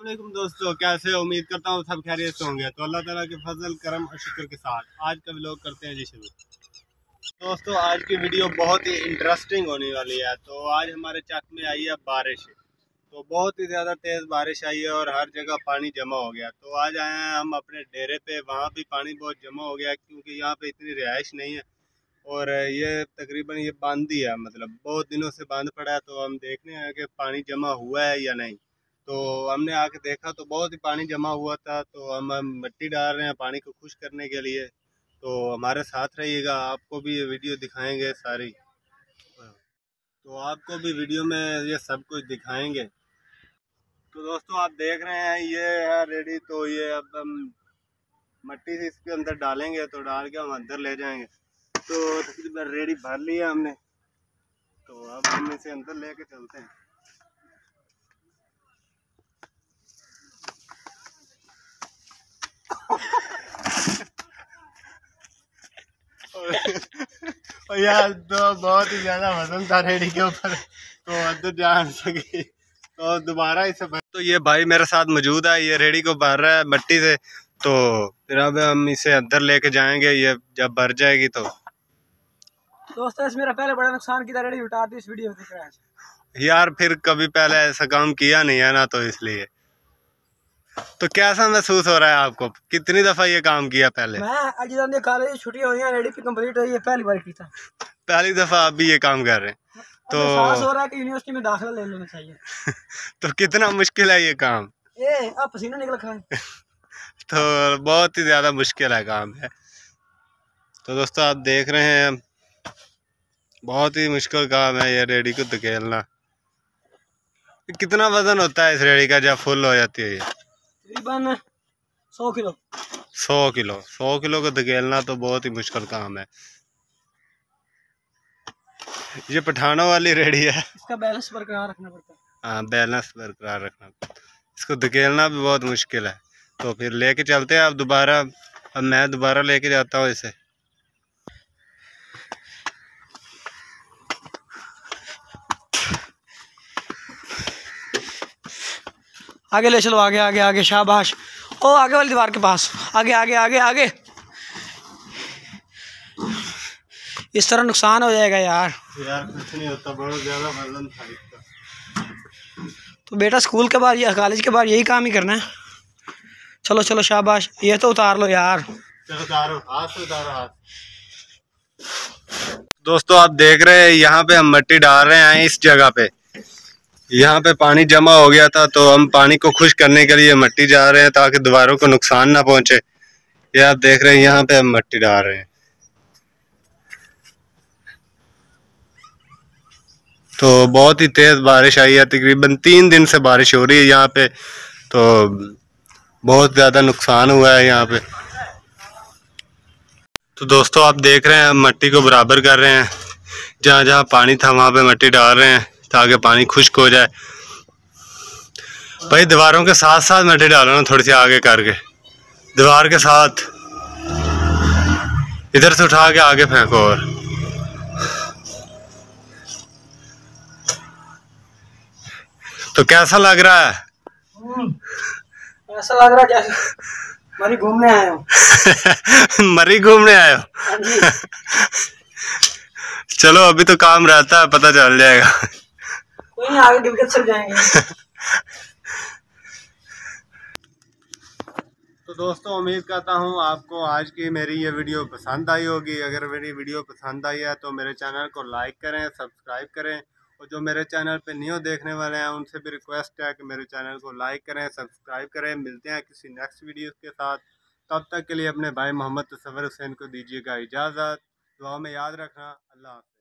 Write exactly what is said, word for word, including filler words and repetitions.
अस्सलामुअलैकुम दोस्तों, कैसे हो? उम्मीद करता हूँ सब खैरियत से होंगे। तो अल्लाह ताला के फजल करम और शुक्र के साथ आज का व्लॉग करते हैं जी शुरू। दोस्तों आज की वीडियो बहुत ही इंटरेस्टिंग होने वाली है। तो आज हमारे चक में आई है बारिश, तो बहुत ही ज़्यादा तेज़ बारिश आई है और हर जगह पानी जमा हो गया। तो आज आए हैं हम अपने डेरे पे, वहाँ भी पानी बहुत जमा हो गया क्योंकि यहाँ पे इतनी रिहाइश नहीं है और ये तकरीबन ये बंद ही है, मतलब बहुत दिनों से बंद पड़ा है। तो हम देखने आए कि पानी जमा हुआ है या नहीं। तो हमने आके देखा तो बहुत ही पानी जमा हुआ था। तो हम हम मिट्टी डाल रहे हैं पानी को खुश करने के लिए। तो हमारे साथ रहिएगा, आपको भी ये वीडियो दिखाएंगे सारी। तो आपको भी वीडियो में ये सब कुछ दिखाएंगे। तो दोस्तों आप देख रहे हैं ये है रेडी। तो ये अब हम मिट्टी से इसके अंदर डालेंगे, तो डाल के हम अंदर ले जाएंगे। तो तकरीबन रेडी भर लिया हमने, तो अब हम इसे अंदर लेके चलते हैं। और यार तो बहुत ही ज़्यादा वजन था रेडी के ऊपर, तो अंदर जा नहीं सकी। तो दोबारा इसे भर। तो ये भाई मेरे साथ मौजूद है, ये रेडी को भर रहा है मिट्टी से। तो फिर अब हम इसे अंदर लेके जाएंगे, ये जब भर जाएगी। तो दोस्तों इस मेरा पहले बड़ा नुकसान किया, रेडी उतार दी इस वीडियो में यार, फिर कभी पहले ऐसा काम किया नहीं है ना, तो इसलिए। तो कैसा महसूस हो रहा है आपको? कितनी दफा ये काम किया पहले? मैं आज कॉलेज छुट्टी हुई है, रेडी पे कंप्लीट हुई है, पहली बार की था। पहली दफा आप भी ये काम कर रहे हैं? तो हो रहा है कि यूनिवर्सिटी में दाखिला ले लेना चाहिए। तो कितना मुश्किल है ये काम? ए अब पसीना निकल खा तो बहुत ही ज्यादा मुश्किल है काम है। तो दोस्तों आप देख रहे हैं बहुत ही मुश्किल काम है ये रेडी को धकेलना। कितना वजन होता है इस रेडी का जब फुल हो जाती है? ये तकरीबन सौ किलो सौ किलो सौ किलो को धकेलना तो बहुत ही मुश्किल काम है। ये पठानों वाली रेडी है, इसका बैलेंस बरकरार रखना पड़ता है। हाँ, बैलेंस बरकरार रखना पड़ता है। इसको धकेलना भी बहुत मुश्किल है। तो फिर लेके चलते हैं अब दोबारा। अब मैं दोबारा लेके जाता हूँ इसे। आगे ले चलो, आगे आगे आगे, शाबाश। ओ आगे वाली दीवार के पास, आगे आगे आगे आगे। इस तरह नुकसान हो जाएगा यार। यार कुछ नहीं होता, बहुत ज़्यादा वजन था इसका। तो बेटा स्कूल के बाद या कॉलेज के बाद यही काम ही करना है। चलो चलो शाबाश, ये तो उतार लो यार। चलो उतारो, हाथ से उतारो हाथ। दोस्तों आप देख रहे हैं यहाँ पे हम मिट्टी डाल रहे हैं इस जगह पे। यहाँ पे पानी जमा हो गया था, तो हम पानी को खुश करने के लिए मिट्टी जा रहे हैं ताकि दीवारों को नुकसान ना पहुंचे। ये आप देख रहे हैं यहाँ पे हम मिट्टी डाल रहे हैं। तो बहुत ही तेज बारिश आई है, तकरीबन तीन दिन से बारिश हो रही है यहाँ पे। तो बहुत ज्यादा नुकसान हुआ है यहाँ पे। तो दोस्तों आप देख रहे हैं हम मिट्टी को बराबर कर रहे हैं। जहाँ जहाँ पानी था वहाँ पे मिट्टी डाल रहे हैं ताकि पानी खुश्क हो जाए। भाई दीवारों के साथ साथ मिट्टी डालो ना, थोड़ी सी आगे करके दीवार के साथ। इधर से उठा के आगे फेंको। और तो कैसा लग रहा है? ऐसा लग रहा है जैसे मरी घूमने आए हो। मरी घूमने आए हो? चलो अभी तो काम रहता है, पता चल जाएगा। कोई नहीं, आगे गिलगित चल जाएंगे। तो दोस्तों उम्मीद करता हूँ आपको आज की मेरी ये वीडियो पसंद आई होगी। अगर मेरी वीडियो पसंद आई है तो मेरे चैनल को लाइक करें, सब्सक्राइब करें। और जो मेरे चैनल पे न्यू देखने वाले हैं उनसे भी रिक्वेस्ट है कि मेरे चैनल को लाइक करें, सब्सक्राइब करें। मिलते हैं किसी नेक्स्ट वीडियो के साथ। तब तक के लिए अपने भाई मोहम्मद तसव्वुर हुसैन को दीजिएगा इजाज़त। दुआ में याद रखना। अल्लाह।